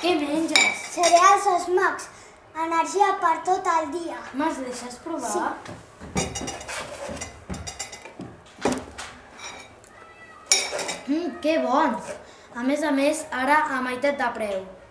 Què menges? Cereals Smax. Energia per tot el dia. Me'ls deixes provar? Sí. Que bons! A més, ara a meitat de preu.